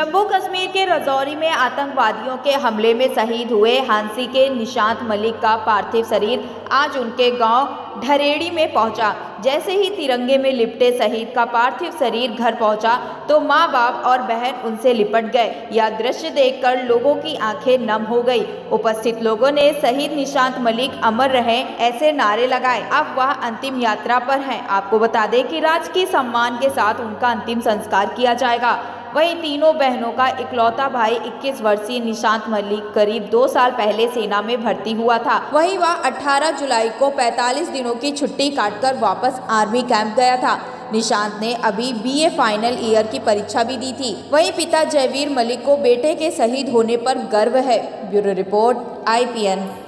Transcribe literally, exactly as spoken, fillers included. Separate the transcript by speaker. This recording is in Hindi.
Speaker 1: जम्मू कश्मीर के राजौरी में आतंकवादियों के हमले में शहीद हुए हांसी के निशांत मलिक का पार्थिव शरीर आज उनके गांव ढरेड़ी में पहुंचा। जैसे ही तिरंगे में लिपटे शहीद का पार्थिव शरीर घर पहुंचा तो मां बाप और बहन उनसे लिपट गए। यह दृश्य देखकर लोगों की आंखें नम हो गई। उपस्थित लोगों ने शहीद निशांत मलिक अमर रहें ऐसे नारे लगाए। अब वह अंतिम यात्रा पर हैं। आपको बता दें कि राजकीय सम्मान के साथ उनका अंतिम संस्कार किया जाएगा। वहीं तीनों बहनों का इकलौता भाई इक्कीस वर्षीय निशांत मलिक करीब दो साल पहले सेना में भर्ती हुआ था। वहीं वह अठारह जुलाई को पैंतालीस दिनों की छुट्टी काटकर वापस आर्मी कैंप गया था। निशांत ने अभी बीए फाइनल ईयर की परीक्षा भी दी थी। वहीं पिता जयवीर मलिक को बेटे के शहीद होने पर गर्व है। Bureau report I P N.